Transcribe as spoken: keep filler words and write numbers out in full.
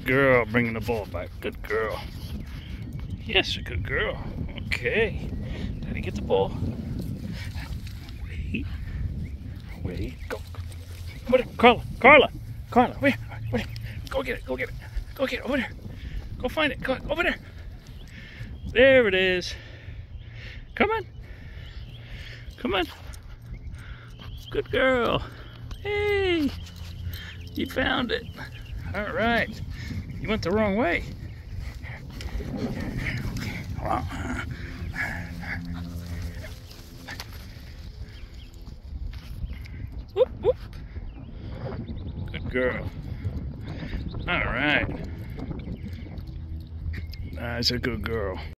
Girl, bringing the ball back. Good girl. Yes, a good girl. Okay. Daddy, get the ball. Wait. Wait. Go. Over there. Carla. Carla. Carla. Where? Where? Go get it. Go get it. Go get it. Over there. Go find it. Go over there. There it is. Come on. Come on. Good girl. Hey. You found it. All right. You went the wrong way. Well, whoop, whoop. Good girl. All right. That's a good girl.